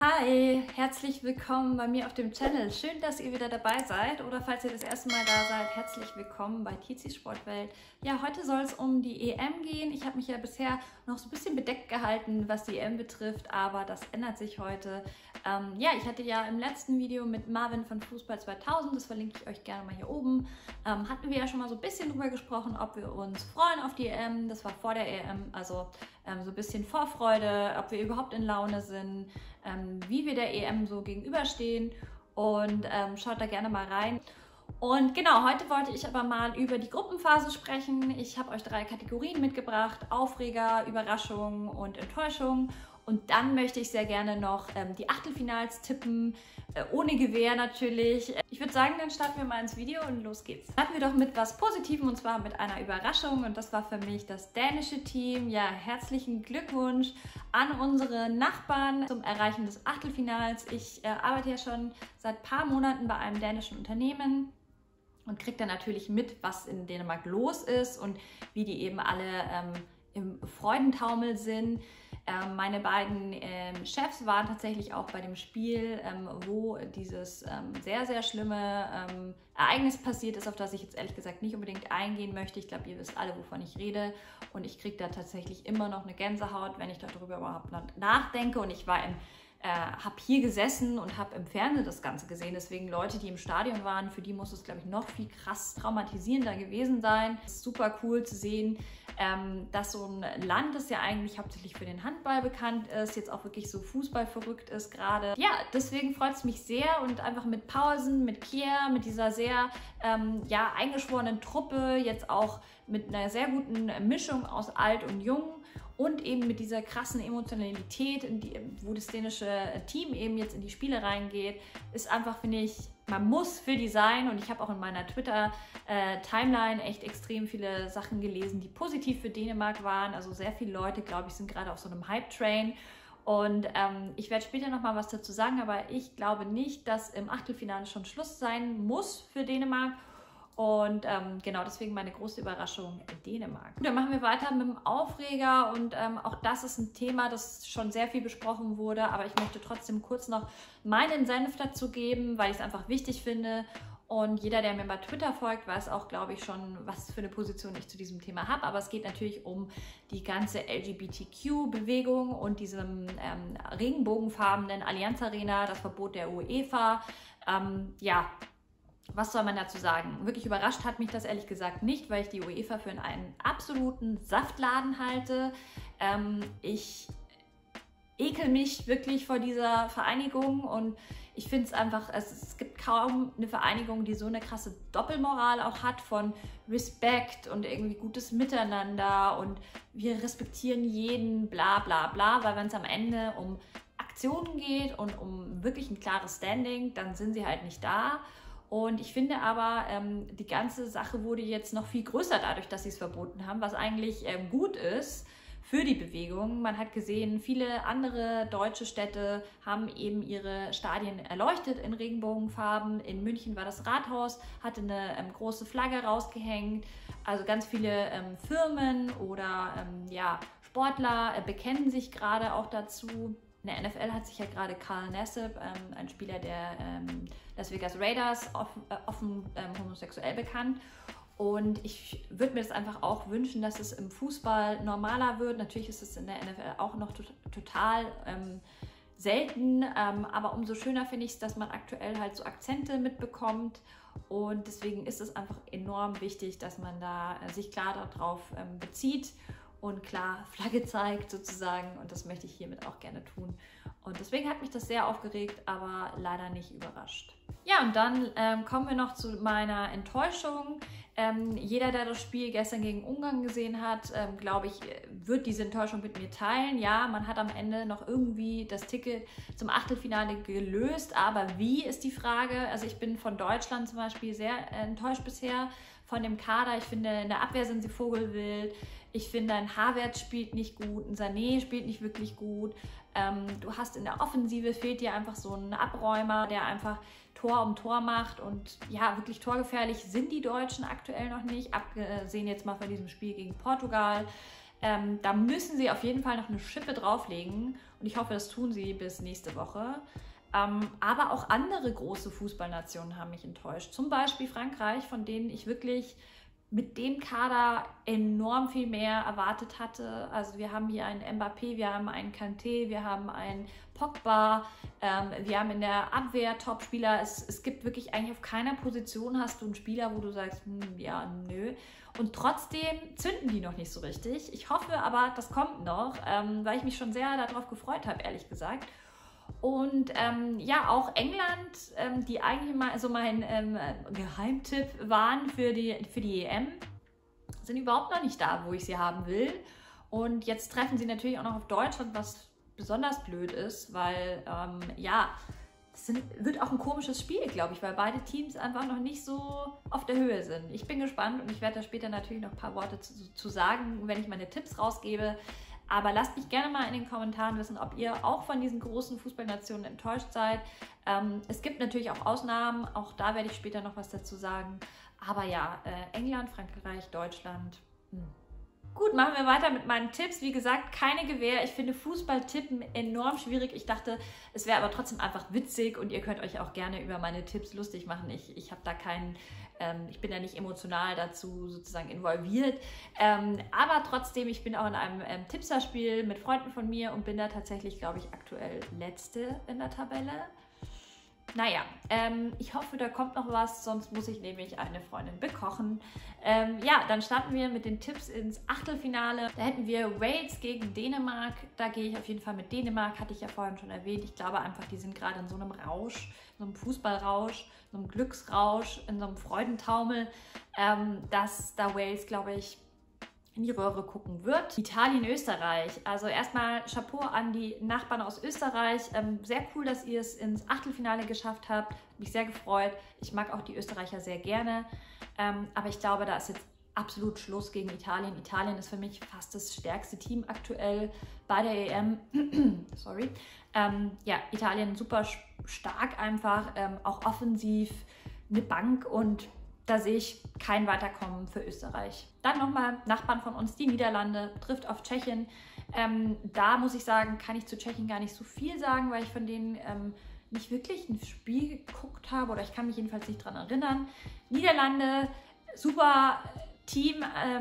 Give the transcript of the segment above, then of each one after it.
Hi, herzlich willkommen bei mir auf dem Channel. Schön, dass ihr wieder dabei seid oder falls ihr das erste Mal da seid, herzlich willkommen bei Tizis Sportwelt. Ja, heute soll es um die EM gehen. Ich habe mich ja bisher noch so ein bisschen bedeckt gehalten, was die EM betrifft, aber das ändert sich heute. Ja, ich hatte ja im letzten Video mit Marvin von Fußball 2000, das verlinke ich euch gerne mal hier oben, hatten wir ja schon mal so ein bisschen drüber gesprochen, ob wir uns freuen auf die EM. Das war vor der EM, also so ein bisschen Vorfreude, ob wir überhaupt in Laune sind, wie wir der EM so gegenüberstehen und schaut da gerne mal rein. Und genau, heute wollte ich aber mal über die Gruppenphase sprechen. Ich habe euch 3 Kategorien mitgebracht: Aufreger, Überraschung und Enttäuschung. Und dann möchte ich sehr gerne noch die Achtelfinals tippen, ohne Gewehr natürlich. Ich würde sagen, dann starten wir mal ins Video und los geht's. Starten wir doch mit was Positivem und zwar mit einer Überraschung und das war für mich das dänische Team. Ja, herzlichen Glückwunsch an unsere Nachbarn zum Erreichen des Achtelfinals. Ich arbeite ja schon seit ein paar Monaten bei einem dänischen Unternehmen und kriege dann natürlich mit, was in Dänemark los ist und wie die eben alle im Freudentaumel sind. Meine beiden Chefs waren tatsächlich auch bei dem Spiel, wo dieses sehr, sehr schlimme Ereignis passiert ist, auf das ich jetzt ehrlich gesagt nicht unbedingt eingehen möchte. Ich glaube, ihr wisst alle, wovon ich rede. Und ich kriege da tatsächlich immer noch eine Gänsehaut, wenn ich darüber überhaupt nachdenke. Und ich war habe hier gesessen und habe im Fernsehen das Ganze gesehen. Deswegen Leute, die im Stadion waren, für die muss es, glaube ich, noch viel krass traumatisierender gewesen sein. Es ist super cool zu sehen, dass so ein Land, das ja eigentlich hauptsächlich für den Handball bekannt ist, jetzt auch wirklich so Fußball verrückt ist gerade. Ja, deswegen freut es mich sehr und einfach mit Pausen, mit Kier, mit dieser sehr eingeschworenen Truppe, jetzt auch mit einer sehr guten Mischung aus alt und jung. Und eben mit dieser krassen Emotionalität, wo das dänische Team eben jetzt in die Spiele reingeht, ist einfach, finde ich, man muss für die sein. Und ich habe auch in meiner Twitter-Timeline echt extrem viele Sachen gelesen, die positiv für Dänemark waren. Also sehr viele Leute, glaube ich, sind gerade auf so einem Hype-Train. Und ich werde später nochmal was dazu sagen, aber ich glaube nicht, dass im Achtelfinale schon Schluss sein muss für Dänemark. Und genau deswegen meine große Überraschung Dänemark. Gut, dann machen wir weiter mit dem Aufreger und auch das ist ein Thema, das schon sehr viel besprochen wurde, aber ich möchte trotzdem kurz noch meinen Senf dazu geben, weil ich es einfach wichtig finde. Und jeder, der mir bei Twitter folgt, weiß auch, glaube ich, schon, was für eine Position ich zu diesem Thema habe. Aber es geht natürlich um die ganze LGBTQ-Bewegung und diesem regenbogenfarbenen Allianz Arena, das Verbot der UEFA. Was soll man dazu sagen? Wirklich überrascht hat mich das ehrlich gesagt nicht, weil ich die UEFA für einen absoluten Saftladen halte. Ich ekel mich wirklich vor dieser Vereinigung und ich finde es einfach, es gibt kaum eine Vereinigung, die so eine krasse Doppelmoral auch hat von Respekt und irgendwie gutes Miteinander und wir respektieren jeden, bla bla bla, weil wenn es am Ende um Aktionen geht und um wirklich ein klares Standing, dann sind sie halt nicht da. Und ich finde aber, die ganze Sache wurde jetzt noch viel größer dadurch, dass sie es verboten haben, was eigentlich gut ist für die Bewegung. Man hat gesehen, viele andere deutsche Städte haben eben ihre Stadien erleuchtet in Regenbogenfarben. In München war das Rathaus, hatte eine große Flagge rausgehängt. Also ganz viele Firmen oder Sportler bekennen sich gerade auch dazu. In der NFL hat sich ja gerade Carl Nassib, ein Spieler der Las Vegas Raiders, offen homosexuell bekannt. Und ich würde mir das einfach auch wünschen, dass es im Fußball normaler wird. Natürlich ist es in der NFL auch noch total selten, aber umso schöner finde ich es, dass man aktuell halt so Akzente mitbekommt. Und deswegen ist es einfach enorm wichtig, dass man da sich klar darauf bezieht und klar Flagge zeigt sozusagen und das möchte ich hiermit auch gerne tun. Und deswegen hat mich das sehr aufgeregt, aber leider nicht überrascht. Ja, und dann kommen wir noch zu meiner Enttäuschung. Jeder, der das Spiel gestern gegen Ungarn gesehen hat, glaube ich, wird diese Enttäuschung mit mir teilen. Ja, man hat am Ende noch irgendwie das Ticket zum Achtelfinale gelöst, aber wie ist die Frage? Also ich bin von Deutschland zum Beispiel sehr enttäuscht bisher von dem Kader. Ich finde, in der Abwehr sind sie vogelwild. Ich finde, ein Havertz spielt nicht gut, ein Sané spielt nicht wirklich gut. Du hast in der Offensive, fehlt dir einfach so ein Abräumer, der einfach Tor um Tor macht. Und ja, wirklich torgefährlich sind die Deutschen aktuell noch nicht, abgesehen jetzt mal von diesem Spiel gegen Portugal. Da müssen sie auf jeden Fall noch eine Schippe drauflegen und ich hoffe, das tun sie bis nächste Woche. Aber auch andere große Fußballnationen haben mich enttäuscht. Zum Beispiel Frankreich, von denen ich wirklich mit dem Kader enorm viel mehr erwartet hatte. Also wir haben hier einen Mbappé, wir haben einen Kanté, wir haben einen Pogba, wir haben in der Abwehr Top-Spieler. Es gibt wirklich eigentlich auf keiner Position hast du einen Spieler, wo du sagst, ja, nö. Und trotzdem zünden die noch nicht so richtig. Ich hoffe aber, das kommt noch, weil ich mich schon sehr darauf gefreut habe, ehrlich gesagt. Und ja, auch England, die eigentlich mal so mein Geheimtipp waren für die EM, sind überhaupt noch nicht da, wo ich sie haben will. Und jetzt treffen sie natürlich auch noch auf Deutschland, was besonders blöd ist, weil ja, es wird auch ein komisches Spiel, glaube ich, weil beide Teams einfach noch nicht so auf der Höhe sind. Ich bin gespannt und ich werde da später natürlich noch ein paar Worte zu sagen, wenn ich meine Tipps rausgebe. Aber lasst mich gerne mal in den Kommentaren wissen, ob ihr auch von diesen großen Fußballnationen enttäuscht seid. Es gibt natürlich auch Ausnahmen, auch da werde ich später noch was dazu sagen. Aber ja, England, Frankreich, Deutschland. Gut, machen wir weiter mit meinen Tipps. Wie gesagt, keine Gewähr. Ich finde Fußballtippen enorm schwierig. Ich dachte, es wäre aber trotzdem einfach witzig und ihr könnt euch auch gerne über meine Tipps lustig machen. Ich habe da keinen... Ich bin ja nicht emotional dazu sozusagen involviert, aber trotzdem, ich bin auch in einem Tippserspiel mit Freunden von mir und bin da tatsächlich, glaube ich, aktuell Letzte in der Tabelle. Naja, ich hoffe, da kommt noch was, sonst muss ich nämlich eine Freundin bekochen. Ja, dann starten wir mit den Tipps ins Achtelfinale. Da hätten wir Wales gegen Dänemark. Da gehe ich auf jeden Fall mit Dänemark, hatte ich ja vorhin schon erwähnt. Ich glaube einfach, die sind gerade in so einem Rausch, so einem Fußballrausch, so einem Glücksrausch, in so einem Freudentaumel, dass da Wales, glaube ich, in die Röhre gucken wird. Italien, Österreich. Also erstmal Chapeau an die Nachbarn aus Österreich. Sehr cool, dass ihr es ins Achtelfinale geschafft habt. Hat mich sehr gefreut. Ich mag auch die Österreicher sehr gerne. Aber ich glaube, da ist jetzt absolut Schluss gegen Italien. Italien ist für mich fast das stärkste Team aktuell bei der EM. Sorry. Ja, Italien super stark einfach. Auch offensiv eine Bank und da sehe ich kein Weiterkommen für Österreich. Dann nochmal Nachbarn von uns, die Niederlande, trifft auf Tschechien. Da muss ich sagen, kann ich zu Tschechien gar nicht so viel sagen, weil ich von denen nicht wirklich ein Spiel geguckt habe oder ich kann mich jedenfalls nicht daran erinnern. Niederlande, super Team,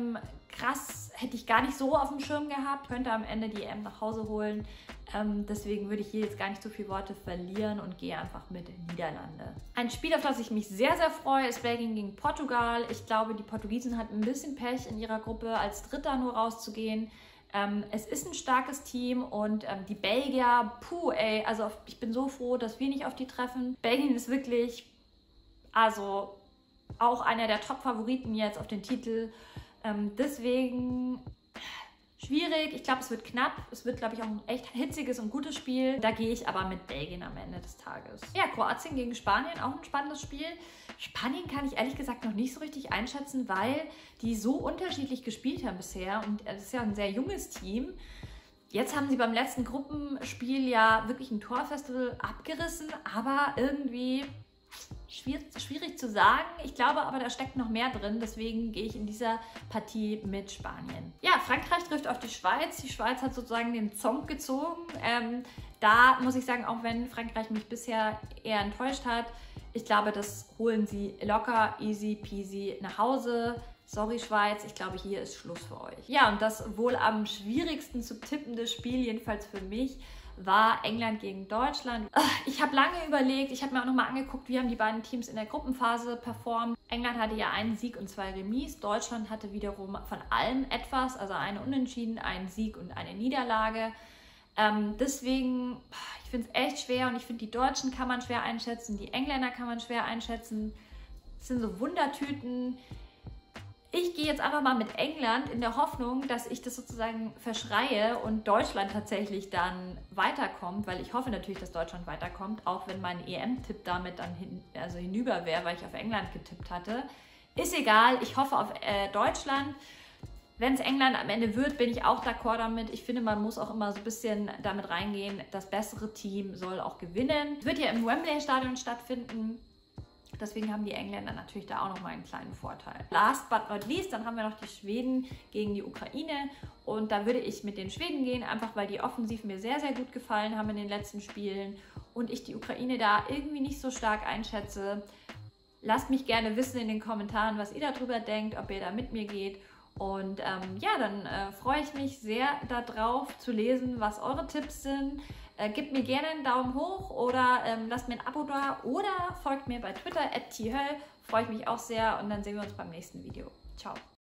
krass, hätte ich gar nicht so auf dem Schirm gehabt. Könnte am Ende die EM nach Hause holen. Deswegen würde ich hier jetzt gar nicht so viele Worte verlieren und gehe einfach mit Niederlande. Ein Spiel, auf das ich mich sehr, sehr freue, ist Belgien gegen Portugal. Ich glaube, die Portugiesen hatten ein bisschen Pech in ihrer Gruppe, als Dritter nur rauszugehen. Es ist ein starkes Team und die Belgier, puh, ey, also ich bin so froh, dass wir nicht auf die treffen. Belgien ist wirklich, also auch einer der Top-Favoriten jetzt auf den Titel. Deswegen schwierig. Ich glaube, es wird knapp. Es wird, glaube ich, auch ein echt hitziges und gutes Spiel. Da gehe ich aber mit Belgien am Ende des Tages. Ja, Kroatien gegen Spanien, auch ein spannendes Spiel. Spanien kann ich ehrlich gesagt noch nicht so richtig einschätzen, weil die so unterschiedlich gespielt haben bisher. Und es ist ja ein sehr junges Team. Jetzt haben sie beim letzten Gruppenspiel ja wirklich ein Torfestival abgerissen, aber irgendwie schwierig zu sagen. Ich glaube aber, da steckt noch mehr drin. Deswegen gehe ich in dieser Partie mit Spanien. Ja, Frankreich trifft auf die Schweiz. Die Schweiz hat sozusagen den Zonk gezogen. Da muss ich sagen, auch wenn Frankreich mich bisher eher enttäuscht hat, ich glaube, das holen sie locker, easy peasy nach Hause. Sorry Schweiz, ich glaube, hier ist Schluss für euch. Ja, und das wohl am schwierigsten zu tippende Spiel, jedenfalls für mich, war England gegen Deutschland. Ich habe lange überlegt, ich habe mir auch nochmal angeguckt, wie haben die beiden Teams in der Gruppenphase performt. England hatte ja einen Sieg und 2 Remis. Deutschland hatte wiederum von allem etwas, also eine Unentschieden, einen Sieg und eine Niederlage. Deswegen, ich finde es echt schwer und ich finde, die Deutschen kann man schwer einschätzen, die Engländer kann man schwer einschätzen. Das sind so Wundertüten. Ich gehe jetzt einfach mal mit England in der Hoffnung, dass ich das sozusagen verschreie und Deutschland tatsächlich dann weiterkommt, weil ich hoffe natürlich, dass Deutschland weiterkommt, auch wenn mein EM-Tipp damit dann hinüber wäre, weil ich auf England getippt hatte. Ist egal, ich hoffe auf Deutschland. Wenn es England am Ende wird, bin ich auch d'accord damit. Ich finde, man muss auch immer so ein bisschen damit reingehen, das bessere Team soll auch gewinnen. Es wird ja im Wembley-Stadion stattfinden. Deswegen haben die Engländer natürlich da auch nochmal einen kleinen Vorteil. Last but not least, dann haben wir noch die Schweden gegen die Ukraine. Und da würde ich mit den Schweden gehen, einfach weil die offensiv mir sehr, sehr gut gefallen haben in den letzten Spielen. Und ich die Ukraine da irgendwie nicht so stark einschätze. Lasst mich gerne wissen in den Kommentaren, was ihr darüber denkt, ob ihr da mit mir geht. Und ja, dann freue ich mich sehr darauf zu lesen, was eure Tipps sind. Gebt mir gerne einen Daumen hoch oder lasst mir ein Abo da oder folgt mir bei Twitter @thöll. Freue ich mich auch sehr und dann sehen wir uns beim nächsten Video. Ciao.